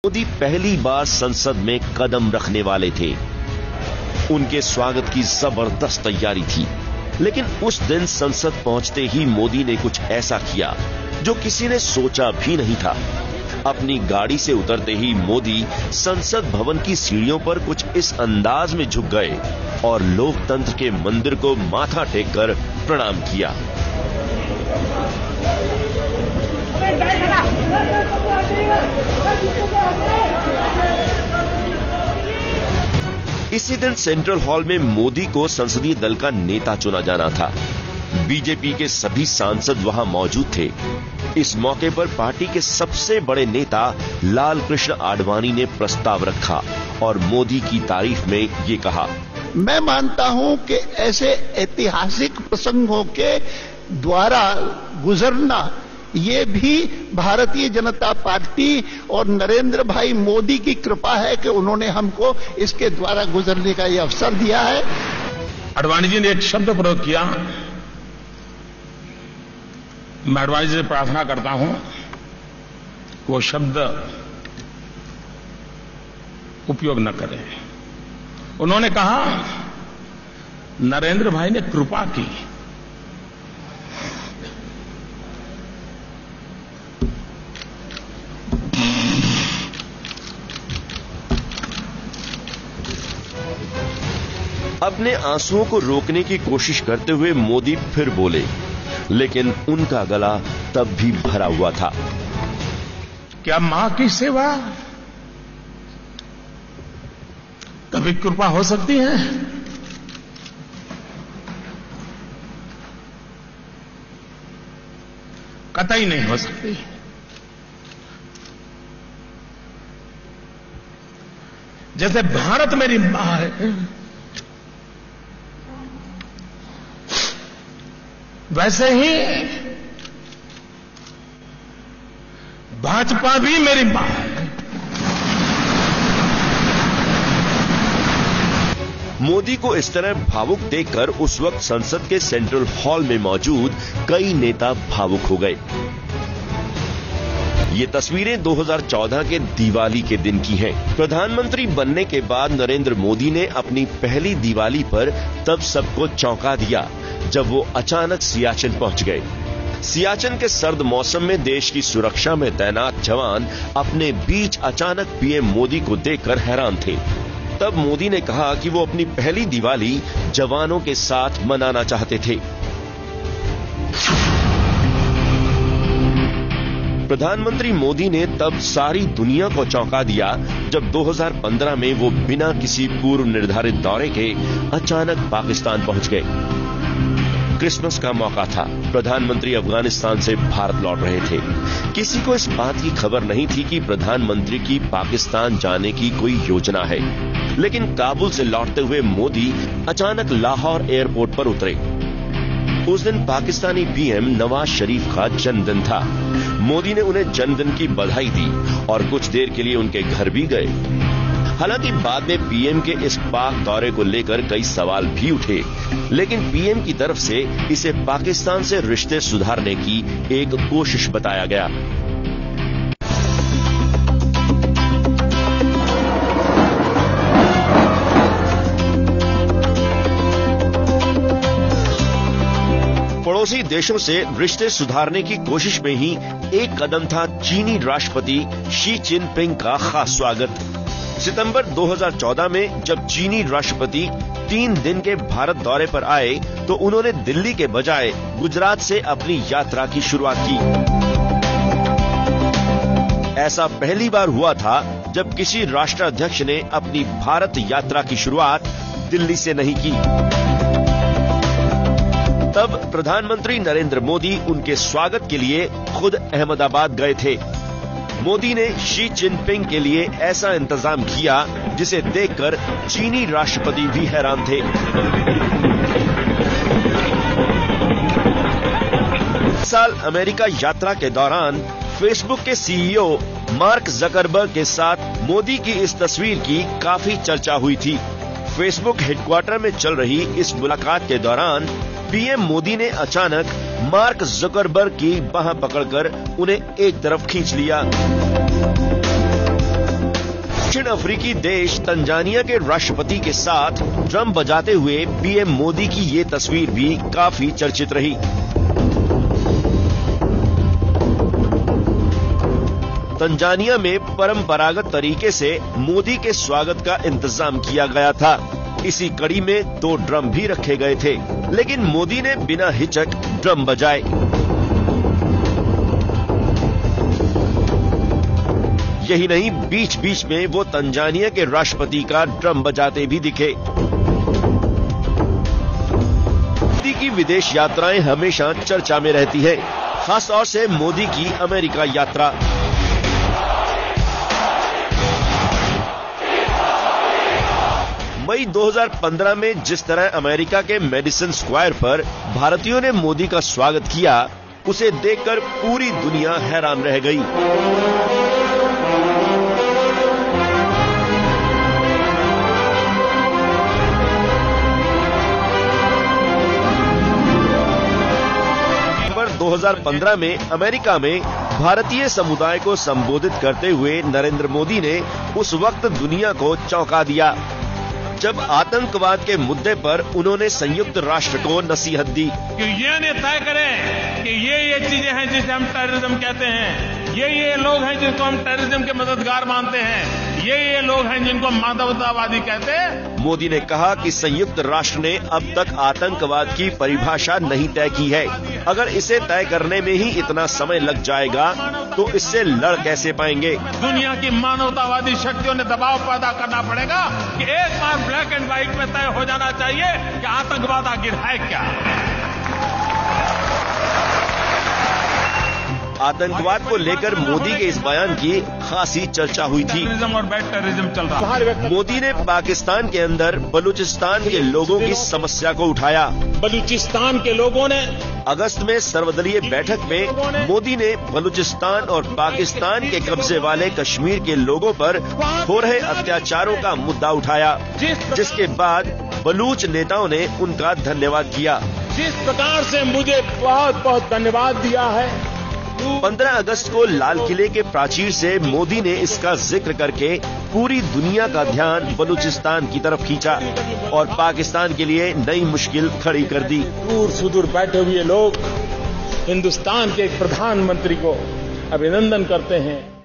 मोदी पहली बार संसद में कदम रखने वाले थे। उनके स्वागत की जबरदस्त तैयारी थी, लेकिन उस दिन संसद पहुंचते ही मोदी ने कुछ ऐसा किया जो किसी ने सोचा भी नहीं था। अपनी गाड़ी से उतरते ही मोदी संसद भवन की सीढ़ियों पर कुछ इस अंदाज में झुक गए और लोकतंत्र के मंदिर को माथा टेककर प्रणाम किया। इसी दिन सेंट्रल हॉल में मोदी को संसदीय दल का नेता चुना जाना था। बीजेपी के सभी सांसद वहां मौजूद थे। इस मौके पर पार्टी के सबसे बड़े नेता लाल कृष्ण आडवाणी ने प्रस्ताव रखा और मोदी की तारीफ में ये कहा, मैं मानता हूं कि ऐसे ऐतिहासिक प्रसंगों के द्वारा गुजरना ये भी भारतीय जनता पार्टी और नरेंद्र भाई मोदी की कृपा है कि उन्होंने हमको इसके द्वारा गुजरने का ये अवसर दिया है। आडवाणी जी ने एक शब्द प्रयोग किया, मैं आडवाणी जी से प्रार्थना करता हूं वो शब्द उपयोग न करें। उन्होंने कहा नरेंद्र भाई ने कृपा की। अपने आंसुओं को रोकने की कोशिश करते हुए मोदी फिर बोले, लेकिन उनका गला तब भी भरा हुआ था। क्या मां की सेवा कभी कृपा हो सकती है? कतई नहीं हो सकती। जैसे भारत मेरी मां है, वैसे ही भाजपा भी मेरी मां है। मोदी को इस तरह भावुक देखकर उस वक्त संसद के सेंट्रल हॉल में मौजूद कई नेता भावुक हो गए। ये तस्वीरें 2014 के दिवाली के दिन की हैं। प्रधानमंत्री बनने के बाद नरेंद्र मोदी ने अपनी पहली दिवाली पर तब सबको चौंका दिया जब वो अचानक सियाचिन पहुंच गए। सियाचिन के सर्द मौसम में देश की सुरक्षा में तैनात जवान अपने बीच अचानक पीएम मोदी को देखकर हैरान थे। तब मोदी ने कहा कि वो अपनी पहली दिवाली जवानों के साथ मनाना चाहते थे। प्रधानमंत्री मोदी ने तब सारी दुनिया को चौंका दिया जब 2015 में वो बिना किसी पूर्व निर्धारित दौरे के अचानक पाकिस्तान पहुंच गए। क्रिसमस का मौका था। प्रधानमंत्री अफगानिस्तान से भारत लौट रहे थे। किसी को इस बात की खबर नहीं थी कि प्रधानमंत्री की पाकिस्तान जाने की कोई योजना है, लेकिन काबुल से लौटते हुए मोदी अचानक लाहौर एयरपोर्ट पर उतरे। उस दिन पाकिस्तानी पीएम नवाज शरीफ का जन्मदिन था। मोदी ने उन्हें जन्मदिन की बधाई दी और कुछ देर के लिए उनके घर भी गए। हालांकि बाद में पीएम के इस पाक दौरे को लेकर कई सवाल भी उठे, लेकिन पीएम की तरफ से इसे पाकिस्तान से रिश्ते सुधारने की एक कोशिश बताया गया। पड़ोसी देशों से रिश्ते सुधारने की कोशिश में ही एक कदम था चीनी राष्ट्रपति शी जिनपिंग का खास स्वागत। सितंबर 2014 में जब चीनी राष्ट्रपति 3 दिन के भारत दौरे पर आए तो उन्होंने दिल्ली के बजाय गुजरात से अपनी यात्रा की शुरुआत की। ऐसा पहली बार हुआ था जब किसी राष्ट्राध्यक्ष ने अपनी भारत यात्रा की शुरुआत दिल्ली से नहीं की। तब प्रधानमंत्री नरेंद्र मोदी उनके स्वागत के लिए खुद अहमदाबाद गए थे। मोदी ने शी जिनपिंग के लिए ऐसा इंतजाम किया जिसे देखकर चीनी राष्ट्रपति भी हैरान थे। इस साल अमेरिका यात्रा के दौरान फेसबुक के सीईओ मार्क जकरबर्ग के साथ मोदी की इस तस्वीर की काफी चर्चा हुई थी। फेसबुक हेडक्वार्टर में चल रही इस मुलाकात के दौरान पीएम मोदी ने अचानक मार्क जकरबर्ग की बाह पकड़कर उन्हें एक तरफ खींच लिया। दक्षिण अफ्रीकी देश तंजानिया के राष्ट्रपति के साथ ड्रम बजाते हुए पीएम मोदी की ये तस्वीर भी काफी चर्चित रही। तंजानिया में परंपरागत तरीके से मोदी के स्वागत का इंतजाम किया गया था। इसी कड़ी में 2 ड्रम भी रखे गए थे, लेकिन मोदी ने बिना हिचक ड्रम बजाए। यही नहीं, बीच बीच में वो तंजानिया के राष्ट्रपति का ड्रम बजाते भी दिखे। मोदी की विदेश यात्राएं हमेशा चर्चा में रहती हैं, खासतौर से मोदी की अमेरिका यात्रा। मई 2015 में जिस तरह अमेरिका के मेडिसन स्क्वायर पर भारतीयों ने मोदी का स्वागत किया, उसे देखकर पूरी दुनिया हैरान रह गई। नवंबर 2015 में अमेरिका में भारतीय समुदाय को संबोधित करते हुए नरेंद्र मोदी ने उस वक्त दुनिया को चौंका दिया, जब आतंकवाद के मुद्दे पर उन्होंने संयुक्त राष्ट्र को नसीहत दी कि ये तय करें कि ये चीजें हैं जिसे हम टेररिज्म कहते हैं, ये लोग हैं जिनको हम टेररिज्म के मददगार मानते हैं, ये लोग हैं जिनको मानवतावादी कहते हैं। मोदी ने कहा कि संयुक्त राष्ट्र ने अब तक आतंकवाद की परिभाषा नहीं तय की है। अगर इसे तय करने में ही इतना समय लग जाएगा तो इससे लड़ कैसे पाएंगे। दुनिया की मानवतावादी शक्तियों ने दबाव पैदा करना पड़ेगा कि एक बार ब्लैक एंड व्हाइट में तय हो जाना चाहिए कि आतंकवाद आखिर है क्या। आतंकवाद को लेकर मोदी के इस बयान की खासी चर्चा हुई थी। और बैड टेररिज्म चल रहा है। मोदी ने पाकिस्तान के अंदर बलूचिस्तान के लोगों की समस्या को उठाया। बलूचिस्तान के लोगों ने अगस्त में सर्वदलीय बैठक में मोदी ने बलूचिस्तान और पाकिस्तान के कब्जे वाले कश्मीर के लोगों पर हो रहे अत्याचारों का मुद्दा उठाया, जिसके बाद बलूच नेताओं ने उनका धन्यवाद किया। जिस प्रकार से मुझे बहुत बहुत धन्यवाद दिया है। 15 अगस्त को लाल किले के प्राचीर से मोदी ने इसका जिक्र करके पूरी दुनिया का ध्यान बलूचिस्तान की तरफ खींचा और पाकिस्तान के लिए नई मुश्किल खड़ी कर दी। दूर सुदूर बैठे हुए लोग हिंदुस्तान के एक प्रधानमंत्री को अभिनंदन करते हैं।